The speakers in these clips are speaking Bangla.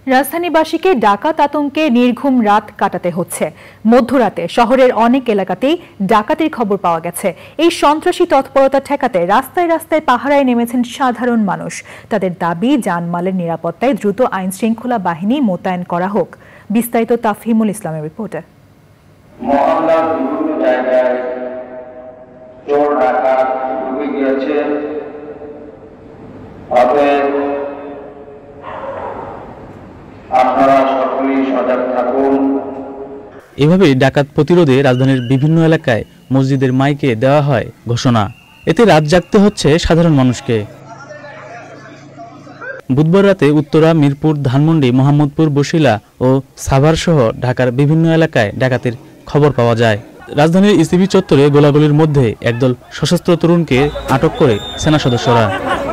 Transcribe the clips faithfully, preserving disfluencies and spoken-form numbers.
রাজধানীবাসীকে ডাকাত আতঙ্কে নির্ঘুম রাত কাটাতে হচ্ছে। মধ্যরাতে শহরের অনেক এলাকাতেই ডাকাতির খবর পাওয়া গেছে। এই সন্ত্রাসী তৎপরতা ঠেকাতে রাস্তায় রাস্তায় পাহারায় নেমেছেন সাধারণ মানুষ। তাদের দাবি, জানমালের নিরাপত্তায় দ্রুত আইন শৃঙ্খলা বাহিনী মোতায়েন করা হোক। বিস্তারিত তাফহিমুল ইসলামের রিপোর্টে। মহল্লার বিভিন্ন জায়গায় চোর ডাকাত ঢুকে গিয়েছে। এভাবে ডাকাত প্রতিরোধে রাজধানীর বিভিন্ন এলাকায় মসজিদের মাইকে দেওয়া হয় ঘোষণা। এতে রাত জাগতে হচ্ছে সাধারণ মানুষকে। বুধবার রাতে উত্তরা, মিরপুর, ধানমন্ডি, মোহাম্মদপুর, বসিলা ও সাভার সহ ঢাকার বিভিন্ন এলাকায় ডাকাতির খবর পাওয়া যায়। রাজধানীর ইসিবি চত্বরে গোলাগুলির মধ্যে একদল সশস্ত্র তরুণকে আটক করে সেনা সদস্যরা।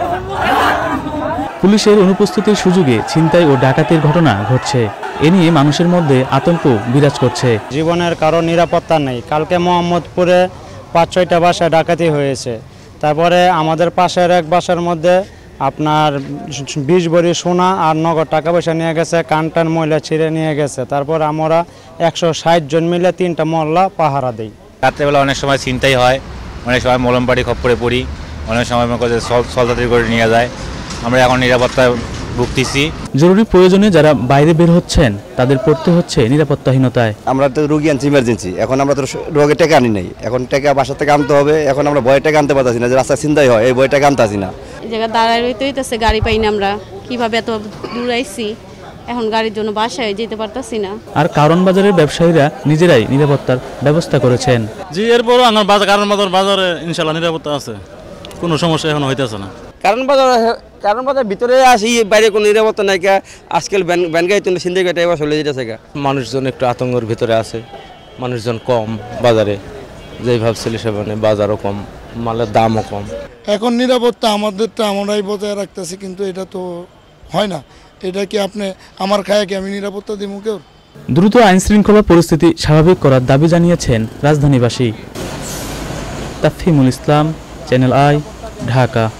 পুলিশের অনুপস্থিতির সুযোগে ছিনতাই ও ডাকাতির ঘটনা ঘটছে। এ নিয়ে মানুষের মধ্যে আতঙ্ক বিরাজ করছে। জীবনের কারো নিরাপত্তা নেই। কালকে মোহাম্মদপুরে পাঁচ ছয়টা বাসায় ডাকাতি হয়েছে। তারপরে আমাদের পাশের এক বাসার মধ্যে আপনার বিশ ভরি সোনা আর নগদ টাকা পয়সা নিয়ে গেছে, কানটান মহিলা ছিঁড়ে নিয়ে গেছে। তারপর আমরা একশো ষাট জন মিলে তিনটা মহল্লা পাহারা দিই। রাত্রেবেলা অনেক সময় ছিনতাই হয়, অনেক সময় মলমবাড়ি খপ্পরে পড়ি, অনেক সময় সলদাতি করে নিয়ে যায়। আমরা এখন নিরাপত্তায় ভুগতেছি। জরুরি প্রয়োজনে যারা বাইরে বের হচ্ছেন তাদের পড়তে হচ্ছে নিরাপত্তাহীনতায়। আমরা তো রোগী আনছি ইমার্জেন্সি, এখন আমরা তো রোগের টাকা আনি নাই, এখন টাকা বাসা থেকে আনতে হবে। এখন আমরা ভয় টাকা আনতে পারতেছি না, যে রাস্তায় ছিনতাই হয় এই ভয় টাকা আনতেছি না। এই জায়গায় দাঁড়ায় রইতে হইতেছে, গাড়ি পাই না। আমরা কিভাবে এত দূর আইছি, এখন গাড়ির জন্য বাসায় যেতে পারতাছি না। আর কারণ বাজারের ব্যবসায়ীরা নিজেরাই নিরাপত্তার ব্যবস্থা করেছেন। জি, এরপরও আমার বাজার কারণ বাজার বাজারে ইনশাআল্লাহ নিরাপত্তা আছে, কোনো সমস্যা এখন হইতেছে না। কারণ বাজার কারণ বাজার ভিতরে আসি, বাইরে কোনো নিরাপত্তা নাই। আজকাল ব্যান গাড়ি তুলে সিন্ধে গাড়ি এবার চলে যেতেছে। মানুষজন একটু আতঙ্কের ভিতরে আছে, মানুষজন কম বাজারে, যেই ভাবছিল সেখানে বাজারও কম, মালের দামও কম। এখন নিরাপত্তা আমাদেরটা আমরাই বজায় রাখতেছি, কিন্তু এটা তো হয় না। এটা কি আপনি আমার খায় কি আমি নিরাপত্তা দিব কেউ? দ্রুত আইন শৃঙ্খলা পরিস্থিতি স্বাভাবিক করার দাবি জানিয়েছেন রাজধানীবাসী। Tafhimul Islam, channel I, Dhaka.